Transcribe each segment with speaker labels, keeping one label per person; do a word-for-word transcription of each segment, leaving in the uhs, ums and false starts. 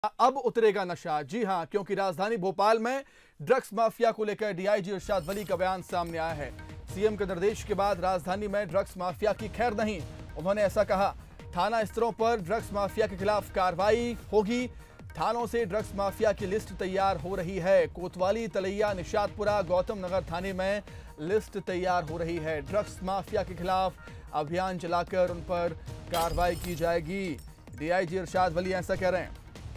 Speaker 1: अब उतरेगा नशा। जी हां, क्योंकि राजधानी भोपाल में ड्रग्स माफिया को लेकर डीआईजी इरशाद वली का बयान सामने आया है। सीएम के निर्देश के बाद राजधानी में ड्रग्स माफिया की खैर नहीं। उन्होंने ऐसा कहा, थाना स्तरों पर ड्रग्स माफिया के खिलाफ कार्रवाई होगी। थानों से ड्रग्स माफिया की लिस्ट तैयार हो रही है। कोतवाली, तलैया, निशातपुरा, गौतम नगर थाने में लिस्ट तैयार हो रही है। ड्रग्स माफिया के खिलाफ अभियान चलाकर उन पर कार्रवाई की जाएगी। डीआईजी इरशाद वली ऐसा कह रहे हैं।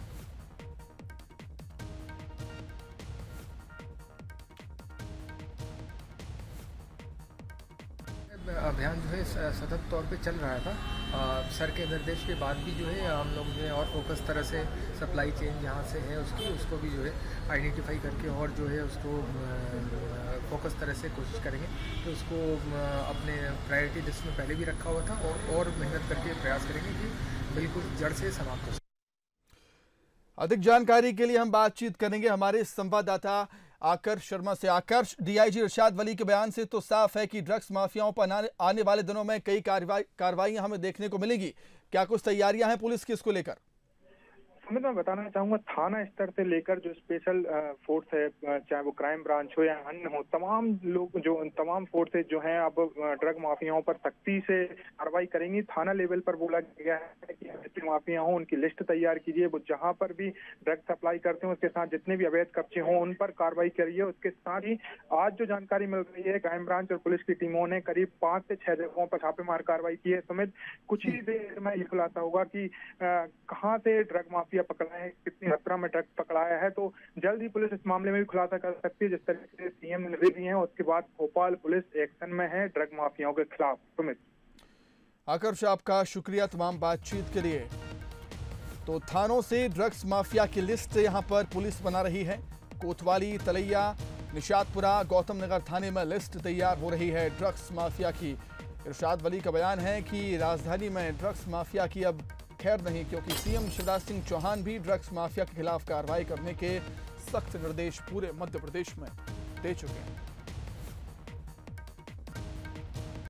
Speaker 2: अभियान जो है सतत तौर पे चल रहा था। आ, सर के निर्देश के बाद भी जो है हम लोग जो है और फोकस तरह से सप्लाई चेन जहाँ से है उसकी उसको भी जो है आइडेंटिफाई करके और जो है उसको फोकस तरह से कोशिश करेंगे। तो उसको अपने प्रायोरिटी लिस्ट में पहले भी रखा हुआ था और, और मेहनत करके प्रयास करेंगे कि बिल्कुल जड़ से समाप्त हो।
Speaker 1: अधिक जानकारी के लिए हम बातचीत करेंगे हमारे संवाददाता आकर्ष शर्मा से। आकर्ष, डीआईजी इरशाद वली के बयान से तो साफ है कि ड्रग्स माफियाओं पर आने वाले दिनों में कई कार्रवाई हमें देखने को मिलेगी। क्या कुछ तैयारियां हैं पुलिस की इसको लेकर?
Speaker 3: सुमित, मैं बताना चाहूंगा, थाना स्तर से लेकर जो स्पेशल फोर्स है, चाहे वो क्राइम ब्रांच हो या अन्य हो, तमाम लोग जो तमाम फोर्सेज जो हैं अब ड्रग माफियाओं पर सख्ती से कार्रवाई करेंगी। थाना लेवल पर बोला गया है कि जितने माफिया हो उनकी लिस्ट तैयार कीजिए। वो जहां पर भी ड्रग सप्लाई करते हो उसके साथ जितने भी अवैध कब्जे हों उन पर कार्रवाई करिए। उसके साथ ही आज जो जानकारी मिल रही है, क्राइम ब्रांच और पुलिस की टीमों ने करीब पांच से छह जगहों पर छापेमार कार्रवाई की है। सुमित, कुछ ही देर में ये खुलासा होगा कि कहाँ से ड्रग माफिया पकड़ा है, कितनी मात्रा में ड्रग्स पकड़ाया है। तो जल्द ही पुलिस इस मामले में भी खुलासा कर सकती है। जिस तरीके से सीएम ने निर्देश दिए हैं उसके बाद भोपाल पुलिस एक्शन में है ड्रग माफियाओं के खिलाफ। सुमित,
Speaker 1: आकर्ष, आपका शुक्रिया तमाम बातचीत के लिए। तो थानों से ड्रग्स माफिया की लिस्ट यहां पर पुलिस बना रही है। कोतवाली, तलैया, निशातपुरा, गौतम नगर थाने में लिस्ट तैयार हो रही है ड्रग्स माफिया की। इरशाद वली का बयान है कि राजधानी में ड्रग्स माफिया की अब खैर नहीं, क्योंकि सीएम शिवराज सिंह चौहान भी ड्रग्स माफिया के खिलाफ कार्रवाई करने के सख्त निर्देश पूरे मध्य प्रदेश में दे चुके हैं।